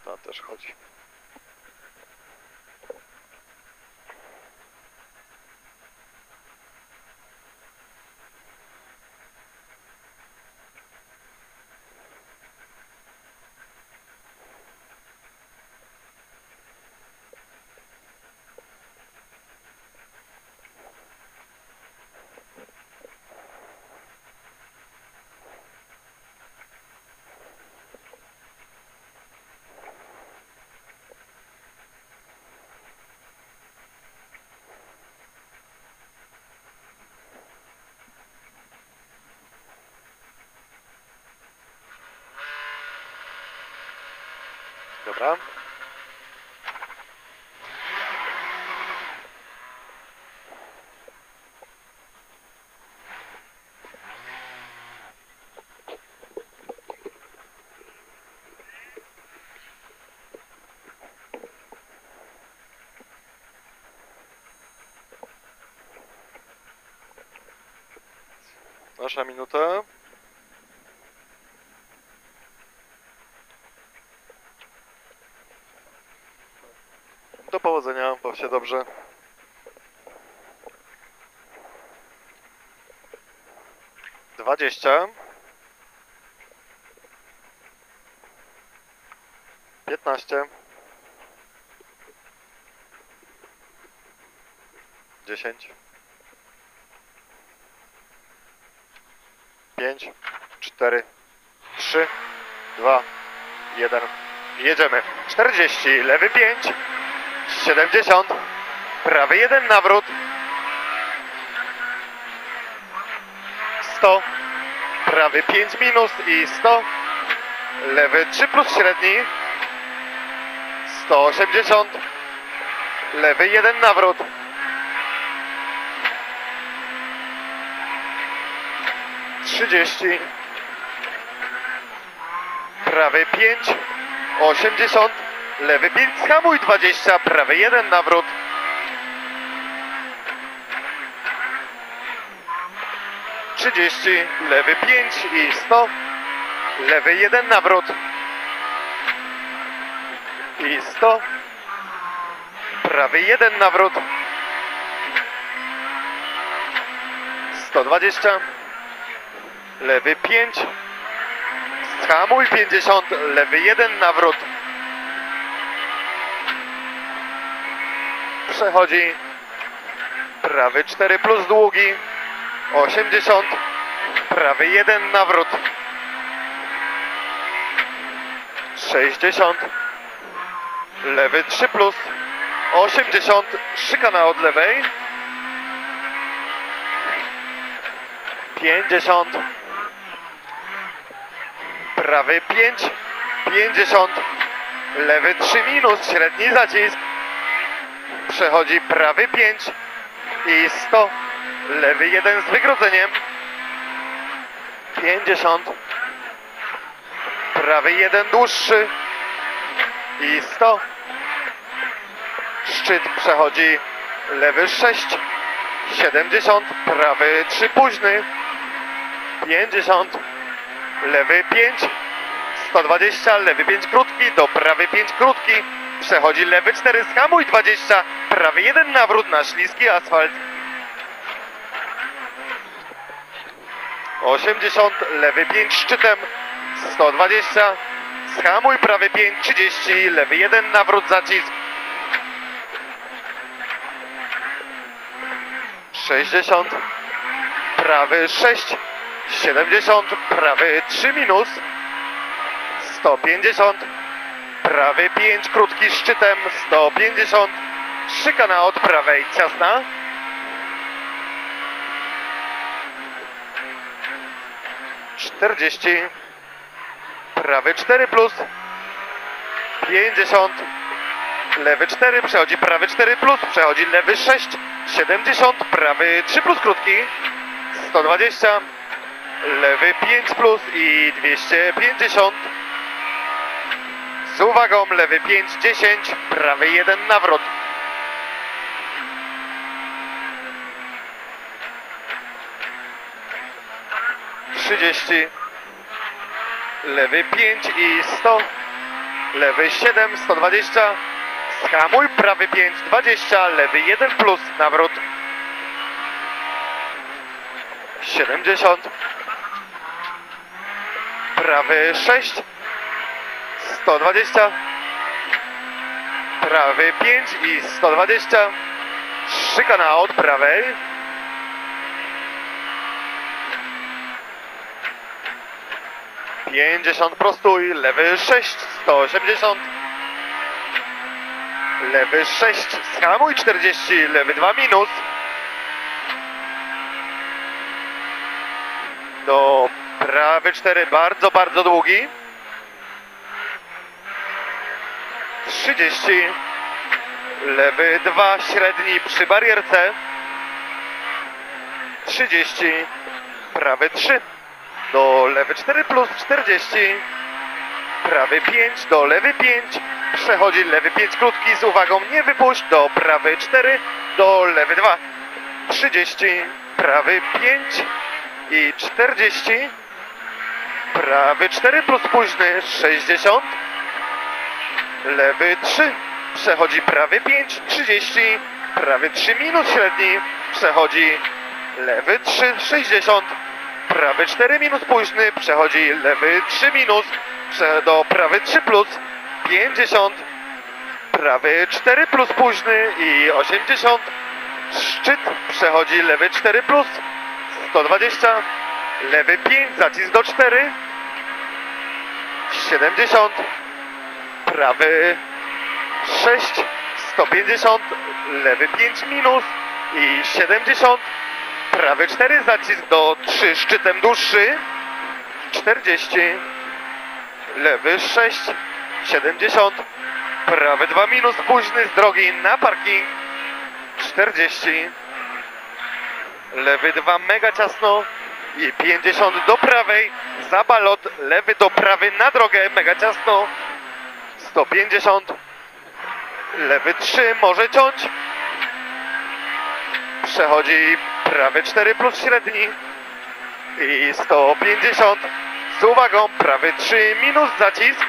To też chodzi. Dobra. Nasza minuta. Do powodzenia, baw się dobrze. Dwadzieścia. 15. 10. 5, 4, 3, 2, 1. Jedziemy. 40, lewy 5, 70, prawy 1 nawrót, 100, prawy 5 minus i 100, lewy 3 plus średni, 180, lewy 1 nawrót, 30, prawy 5, 80, lewy 5, hamuj 20, prawy 1 nawrót, 30, lewy 5 i 100, lewy 1 nawrót i 100, prawy 1 nawrót, 120, lewy 5, hamuj 50, lewy 1 nawrót, przechodzi, prawy 4 plus długi, 80, prawy 1 nawrót, 60, lewy 3 plus, 80, szykana od lewej, 50, prawy 5, 50, lewy 3 minus, średni zacisk, przechodzi prawy 5 i 100, lewy 1 z wygrodzeniem, 50, prawy 1 dłuższy i 100, szczyt przechodzi lewy 6, 70, prawy 3 późny, 50, lewy 5, 120, lewy 5 krótki, do prawy 5 krótki, przechodzi lewy 4, zhamuj 20, prawy 1 nawrót na śliski asfalt, 80, lewy 5 szczytem, 120, zhamuj prawy 5, 30, lewy 1 nawrót zacisk, 60, prawy 6, 70, prawy 3 minus, 150, prawy 5 krótki szczytem, 150, szykana od prawej ciasna, 40, prawy 4 plus, 50, lewy 4, przechodzi prawy 4 plus, przechodzi lewy 6, 70, prawy 3 plus krótki, 120, lewy 5 plus i 250, z uwagą lewy 5, 10, prawy 1 nawrót, 30, lewy 5 i 100, lewy 7, 120, skamuj, prawy 5, 20, lewy 1 plus, nawrót. 70, prawy 6, 120, prawy 5 i 120, szykana od prawej. Pięćdziesiąt prostuj, lewy 6, 180, lewy 6, skamuj 40, lewy 2 minus, do prawy 4, bardzo, bardzo długi, 30, lewy 2, średni przy barierce, 30, prawy 3, do lewy 4 plus 40, prawy 5, do lewy 5, przechodzi lewy 5 krótki, z uwagą nie wypuść, do prawy 4, do lewy 2, 30, prawy 5 i 40, prawy 4 plus późny, 60, lewy 3, przechodzi prawy 5, 30, prawy 3 minus średni, przechodzi lewy 3, 60, prawy 4 minus późny, przechodzi lewy 3 minus, do prawy 3 plus, 50, prawy 4 plus późny i 80, szczyt, przechodzi lewy 4 plus, 120, lewy 5, zacisk do 4, 70, prawy 6, 150, lewy 5 minus i 70, prawy 4, zacisk do 3, szczytem dłuższy, 40, lewy 6, 70, prawy 2 minus, późny z drogi na parking, 40, lewy 2 mega ciasno i 50 do prawej, za balot, lewy do prawy na drogę, mega ciasno, 150, lewy 3 może ciąć, przechodzi prawy 4 plus średni i 150, z uwagą, prawy 3 minus zacisk,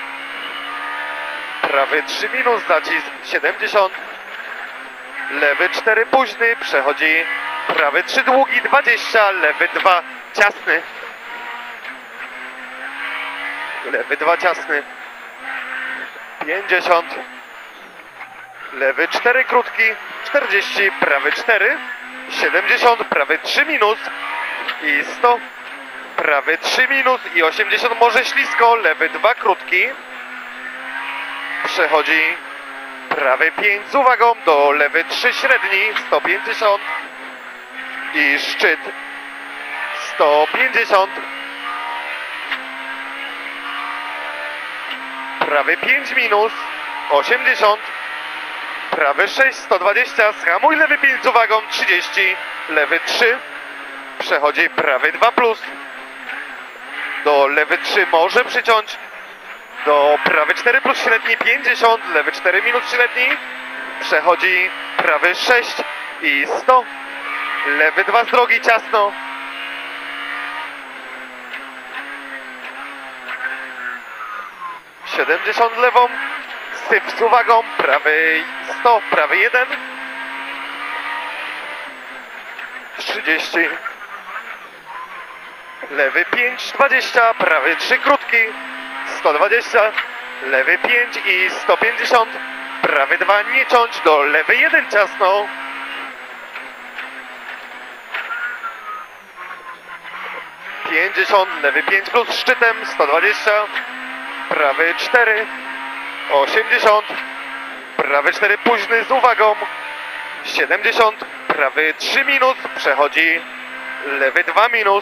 prawy 3 minus zacisk, 70, lewy 4 późny, przechodzi prawy 3 długi, 20, lewy 2 ciasny, lewy 2 ciasny, 50, lewy 4 krótki, 40, prawy 4, 70, prawy 3 minus i 100, prawy 3 minus i 80, może ślisko, lewy 2 krótki, przechodzi prawy 5 z uwagą, do lewy 3 średni, 150 i szczyt, 150, prawy 5 minus, 80, prawy 6, 120, schamuj lewy 5 z uwagą, 30, lewy 3, przechodzi prawy 2 plus, do lewy 3 może przyciąć, do prawy 4 plus średni, 50, lewy 4 minus średni, przechodzi prawy 6 i 100, lewy 2 z drogi ciasno, 70 lewą, syp z uwagą, prawy 100, prawy 1, 30, lewy 5, 20, prawy 3 krótki, 120, lewy 5 i 150, prawy 2 nie ciąć, do lewy 1 ciasno, 50, lewy 5 plus szczytem, 120, prawy 4, 80, prawy 4 późny z uwagą, 70, prawy 3 minus, przechodzi lewy 2 minus,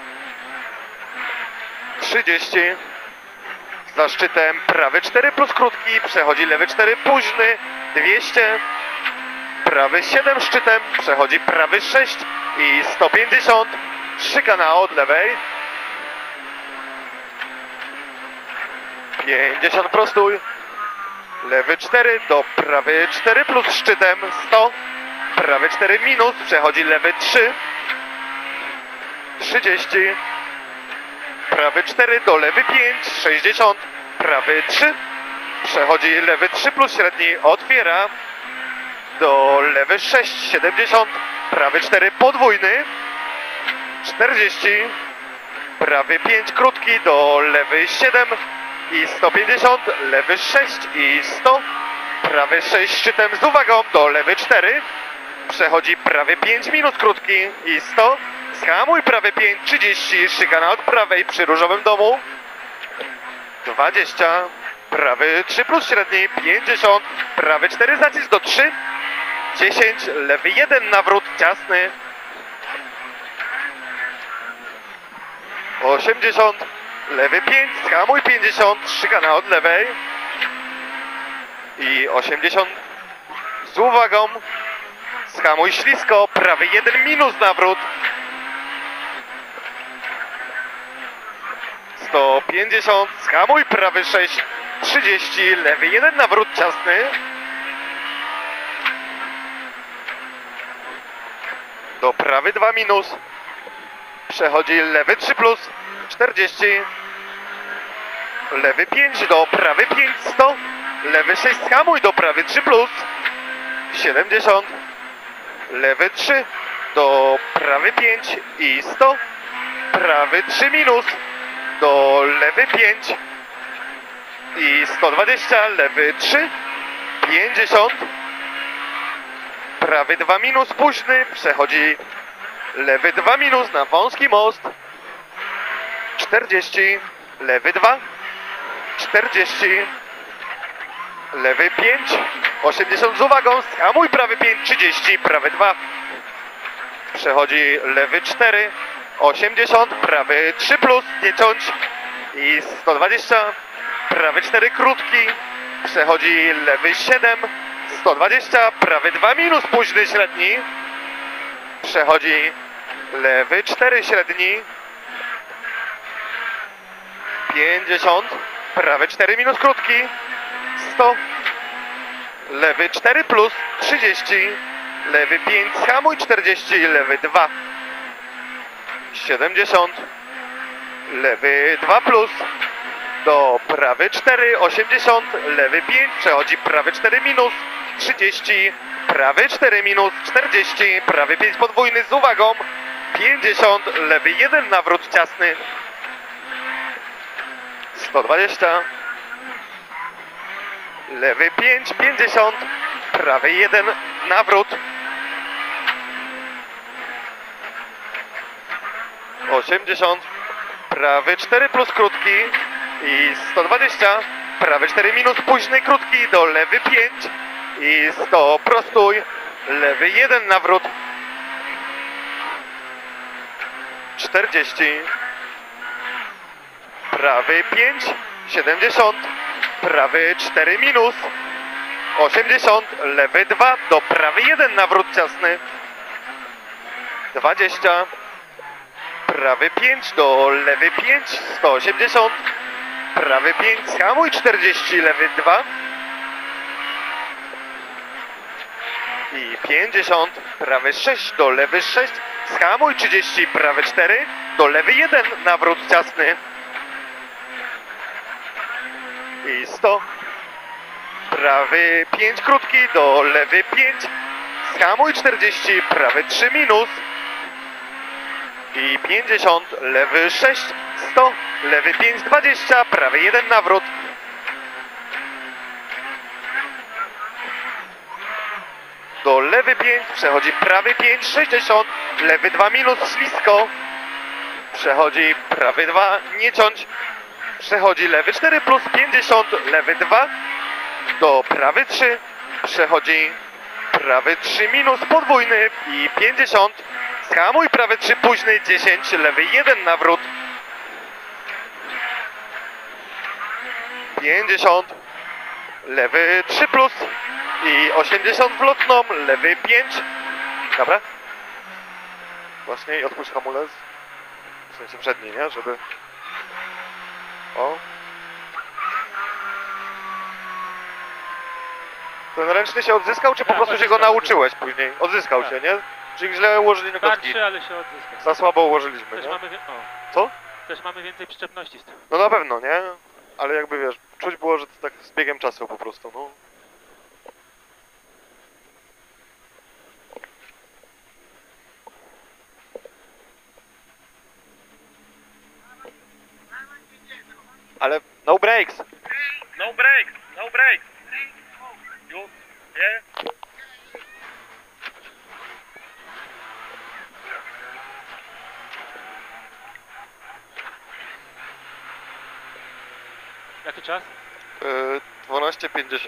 30, za szczytem prawy 4 plus krótki, przechodzi lewy 4 późny, 200, prawy 7 szczytem, przechodzi prawy 6 i 150, szykana od lewej, 50 prostój, lewy 4 do prawy 4 plus szczytem, 100, prawy 4 minus, przechodzi lewy 3, 30, prawy 4 do lewy 5, 60, prawy 3, Przechodzi lewy 3 plus średni, otwiera. Do lewy 6, 70. Prawy 4 podwójny. 40. Prawy 5 krótki, do lewy 7 i 150. Lewy 6 i 100. Prawy 6 szczytem z uwagą, do lewy 4. Przechodzi prawy 5 minus krótki i 100. Zhamuj prawy 5, 30. Szykana od prawej przy różowym domu. 20. Prawy 3 plus średni, 50. Prawy 4 zacisk do 3. 10. Lewy 1 nawrót ciasny. 80. Lewy 5. Zhamuj 50. Szykana od lewej. I 80. Z uwagą. Zhamuj ślisko. Prawy 1 minus nawrót. 150. Zhamuj prawy 6. 30. Lewy 1 nawrót ciasny. Do prawy 2 minus. Przechodzi lewy 3 plus. 40. Lewy 5 do prawy 5. 100. Lewy 6 zhamuj do prawy 3 plus. 70. Lewy 3 do prawy 5 i 100. Prawy 3 minus do lewy 5 i 120. Lewy 3. 50. Prawy 2 minus późny. Przechodzi lewy 2 minus na wąski most. 40. Lewy 2. 40. Lewy 5. 80 z uwagą. Zhamuj prawy 5. 30. Prawy 2. Przechodzi lewy 4. 80. Prawy 3 plus. Nie ciąć. I 120. Prawy 4 krótki. Przechodzi lewy 7. 120. Prawy 2 minus późny średni. Przechodzi lewy 4 średni. 50. Prawy 4 minus krótki. 100. Lewy 4 plus. 30. Lewy 5. Zhamuj 40. Lewy 2. 70. Lewy 2 plus. Do prawy 4. 80. Lewy 5. Przechodzi prawy 4 minus. 30. Prawy 4 minus. 40. Prawy 5 podwójny z uwagą. 50. Lewy 1 nawrót ciasny. 120. Lewy 5. 50. Prawy 1 nawrót. 80. Prawy 4 plus krótki. I 120. Prawy 4 minus późny krótki. Do lewy 5. I 100 prostuj. Lewy 1 nawrót. 40. Prawy 5. 70. Prawy 4 minus. 80. Lewy 2. Do prawy 1 nawrót ciasny. 20. Prawy 5 do lewy 5. 180. Prawy 5. Zhamuj 40. Lewy 2. I 50. Prawy 6 do lewy 6. Zhamuj 30. Prawy 4. Do lewy 1 nawrót ciasny. I 100. Prawy 5 krótki do lewy 5. Zhamuj 40. Prawy 3 minus. I 50. Lewy 6. 100. Lewy 5. 20. Prawy 1 nawrót. Do lewy 5. Przechodzi prawy 5. 60. Lewy 2 minus ślisko. Przechodzi prawy 2. Nie ciąć. Przechodzi lewy 4 plus 50. Lewy 2. Do prawy 3. Przechodzi prawy 3 minus podwójny i 50. Zhamuj prawy 3 późny. 10. Lewy 1 nawrót. 50. Lewy 3 plus i 80 w lotną. Lewy 5. Dobra. Właśnie i odpuść hamulec. W sensie przedni, nie? Żeby... O. Ten ręczny się odzyskał, czy po prostu się go nauczyłeś później? Odzyskał się, nie? Czyli źle ułożyli na kostki. Starszy, ale się odzyska. Za słabo ułożyliśmy, Też nie? mamy, Co? też mamy więcej przyczepności z tym. No na pewno, nie? ale jakby wiesz, czuć było, że to tak z biegiem czasu po prostu, no. Ale no brakes! No brakes, no brakes. You, yeah? Jaki czas? 12:50.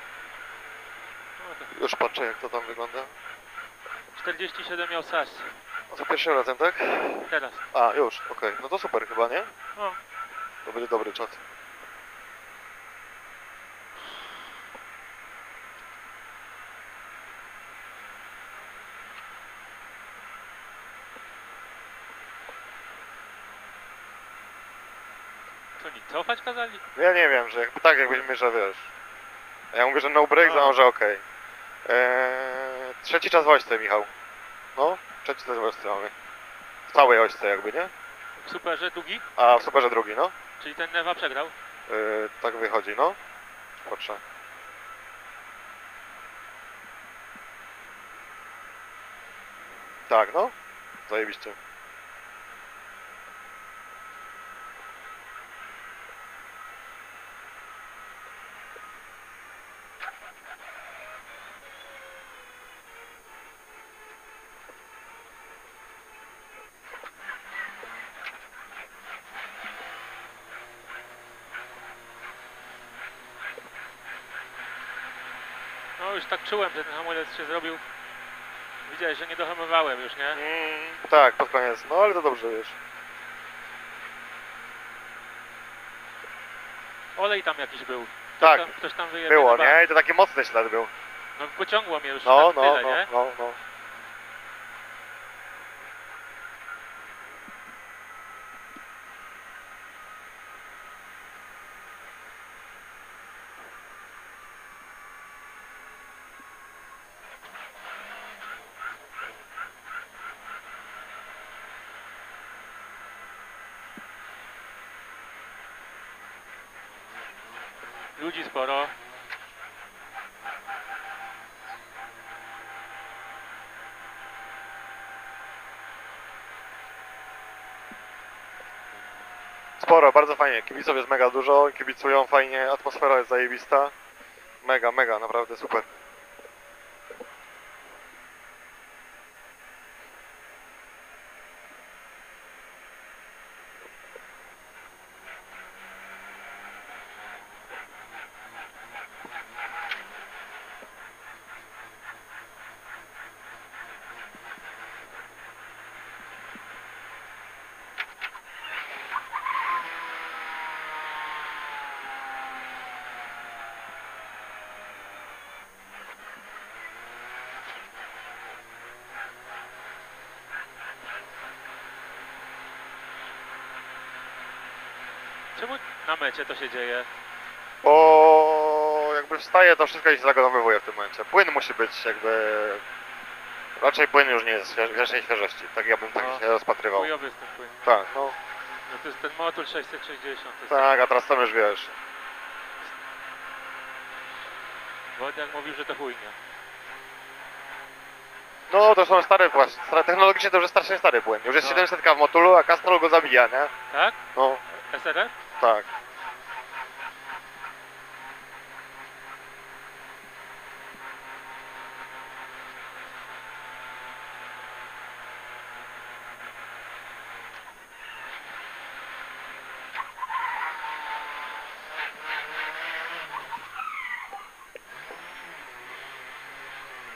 No to Już patrzę, jak to tam wygląda. 47 miał Saś. No to pierwszym razem, tak? Teraz. A, już, okej. No to super chyba, nie? No. To będzie dobry czas. Co nic, cofać kazali? Ja nie wiem, że jakby tak, jakbyśmy, że wiesz. Ja mówię, że no break, No. a że okej. Trzeci czas w ośce, Michał. No, trzeci czas w ośce mamy. W całej ośce jakby, nie? Super, że długi? A w superze drugi, no. Czyli ten Newa przegrał? Tak wychodzi, no. Patrzę. Tak, no. Zajebiście. No już tak czułem, że ten hamulec się zrobił. Widziałeś, że nie dohamowałem już, nie? Tak, pod koniec. No ale to dobrze, wiesz. Olej tam jakiś był. Tak, Ktoś tam wyjebie było, na bank. nie? I to taki mocny ślad był. No pociągło mnie już No, tak no, tyle, no, nie? no, no. Ludzi sporo. Sporo, bardzo fajnie. Kibiców jest mega dużo, kibicują fajnie, atmosfera jest zajebista. Mega, mega, naprawdę super. Czemu na mecie to się dzieje? Bo jakby wstaje, to wszystko się zagadowywuje w tym momencie. Płyn musi być jakby... Raczej płyn już nie jest wierzchniej świeżości. Tak ja bym tak No. się rozpatrywał. Chujowy jest ten płyn. Tak, no. No to jest ten motor 660. To jest Tak, a teraz tam już wiesz. Wojtek mówił, że to chujnia. No to są stare właśnie. Technologicznie to już jest strasznie stary płyn. Już jest No. 700 w motulu, a Castrol go zabija, nie? Tak? No, SRF? tak.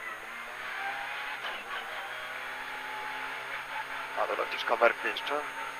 A dobra, gdzieś kamerki jeszcze.